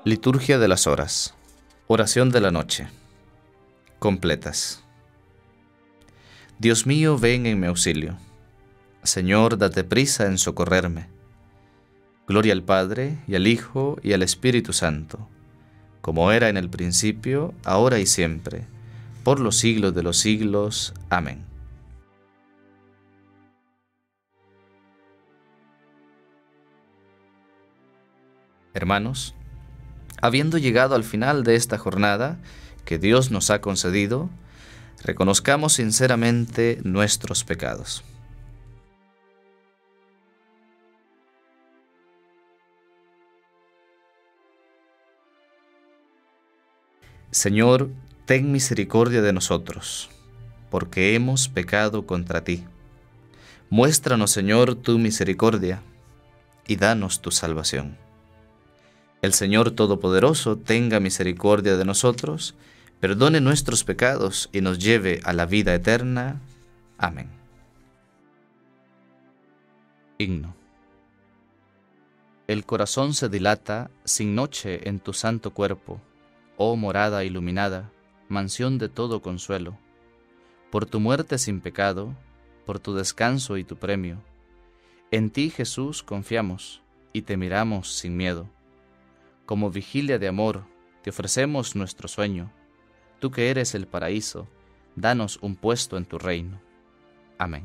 Liturgia de las horas. Oración de la noche. Completas. Dios mío, ven en mi auxilio. Señor, date prisa en socorrerme. Gloria al Padre, y al Hijo, y al Espíritu Santo, como era en el principio, ahora y siempre, por los siglos de los siglos. Amén. Hermanos, habiendo llegado al final de esta jornada que Dios nos ha concedido, reconozcamos sinceramente nuestros pecados. Señor, ten misericordia de nosotros, porque hemos pecado contra ti. Muéstranos, Señor, tu misericordia, y danos tu salvación. El Señor Todopoderoso tenga misericordia de nosotros, perdone nuestros pecados y nos lleve a la vida eterna. Amén. Himno. El corazón se dilata sin noche en tu santo cuerpo, oh morada iluminada, mansión de todo consuelo. Por tu muerte sin pecado, por tu descanso y tu premio, en ti, Jesús, confiamos y te miramos sin miedo. Como vigilia de amor, te ofrecemos nuestro sueño. Tú que eres el paraíso, danos un puesto en tu reino. Amén.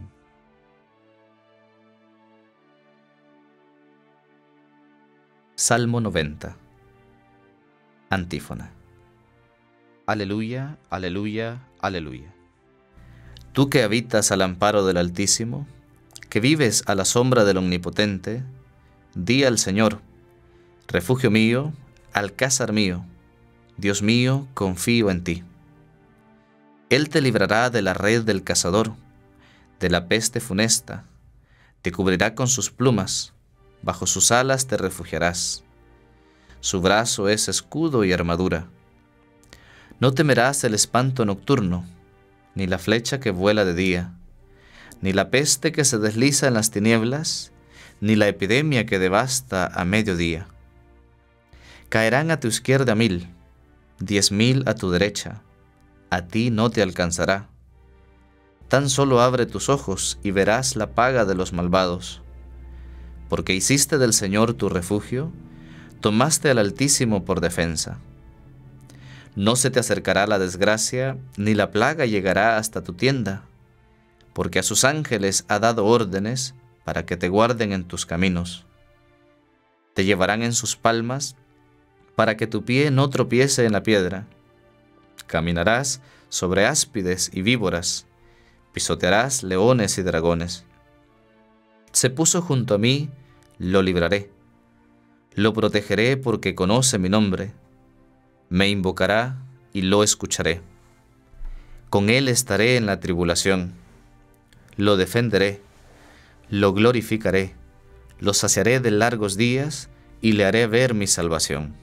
Salmo 90. Antífona. Aleluya, aleluya, aleluya. Tú que habitas al amparo del Altísimo, que vives a la sombra del Omnipotente, di al Señor: refugio mío, alcázar mío, Dios mío, confío en ti. Él te librará de la red del cazador, de la peste funesta, te cubrirá con sus plumas, bajo sus alas te refugiarás. Su brazo es escudo y armadura. No temerás el espanto nocturno, ni la flecha que vuela de día, ni la peste que se desliza en las tinieblas, ni la epidemia que devasta a mediodía. Caerán a tu izquierda 1000, 10.000 a tu derecha, a ti no te alcanzará. Tan solo abre tus ojos y verás la paga de los malvados. Porque hiciste del Señor tu refugio, tomaste al Altísimo por defensa. No se te acercará la desgracia, ni la plaga llegará hasta tu tienda, porque a sus ángeles ha dado órdenes para que te guarden en tus caminos. Te llevarán en sus palmas, para que tu pie no tropiece en la piedra. Caminarás sobre áspides y víboras, pisotearás leones y dragones. Se puso junto a mí, lo libraré. Lo protegeré porque conoce mi nombre. Me invocará y lo escucharé. Con él estaré en la tribulación. Lo defenderé, lo glorificaré, lo saciaré de largos días y le haré ver mi salvación.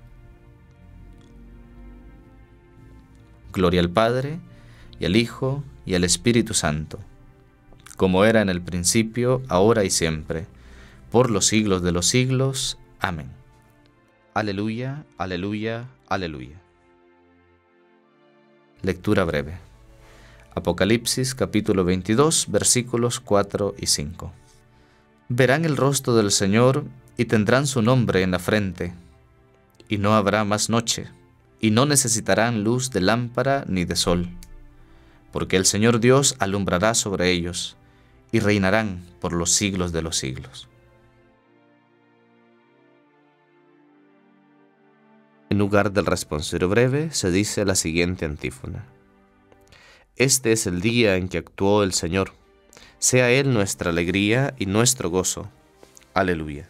Gloria al Padre, y al Hijo, y al Espíritu Santo, como era en el principio, ahora y siempre, por los siglos de los siglos. Amén. Aleluya, aleluya, aleluya. Lectura breve. Apocalipsis capítulo 22, versículos 4 y 5. Verán el rostro del Señor y tendrán su nombre en la frente, y no habrá más noche, y no necesitarán luz de lámpara ni de sol, porque el Señor Dios alumbrará sobre ellos, y reinarán por los siglos de los siglos. En lugar del responsorio breve, se dice la siguiente antífona. Este es el día en que actuó el Señor. Sea Él nuestra alegría y nuestro gozo. Aleluya.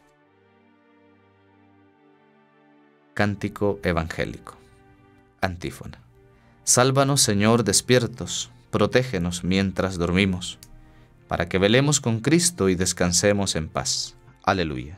Cántico evangélico. Antífona. Sálvanos, Señor, despiertos, protégenos mientras dormimos, para que velemos con Cristo y descansemos en paz. Aleluya.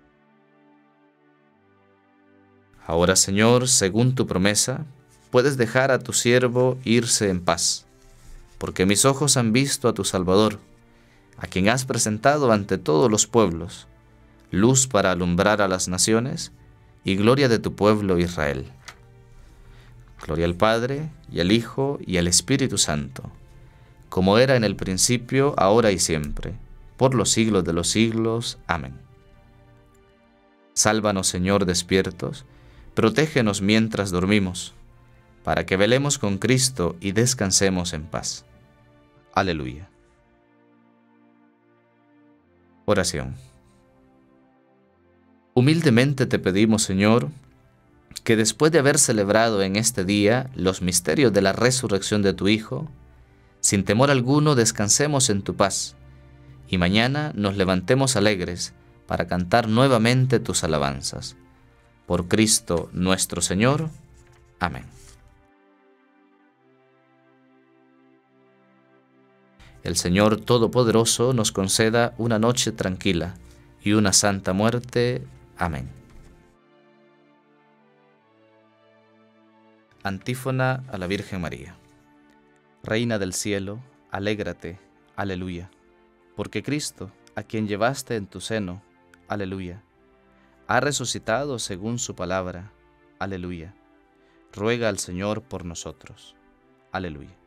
Ahora, Señor, según tu promesa, puedes dejar a tu siervo irse en paz, porque mis ojos han visto a tu Salvador, a quien has presentado ante todos los pueblos, luz para alumbrar a las naciones y gloria de tu pueblo Israel. Gloria al Padre, y al Hijo, y al Espíritu Santo, como era en el principio, ahora y siempre, por los siglos de los siglos. Amén. Sálvanos, Señor, despiertos, protégenos mientras dormimos, para que velemos con Cristo y descansemos en paz. Aleluya. Oración. Humildemente te pedimos, Señor, que después de haber celebrado en este día los misterios de la resurrección de tu Hijo, sin temor alguno descansemos en tu paz, y mañana nos levantemos alegres para cantar nuevamente tus alabanzas. Por Cristo nuestro Señor. Amén. El Señor Todopoderoso nos conceda una noche tranquila y una santa muerte. Amén. Antífona a la Virgen María. Reina del cielo, alégrate, aleluya, porque Cristo, a quien llevaste en tu seno, aleluya, ha resucitado según su palabra, aleluya. Ruega al Señor por nosotros, aleluya.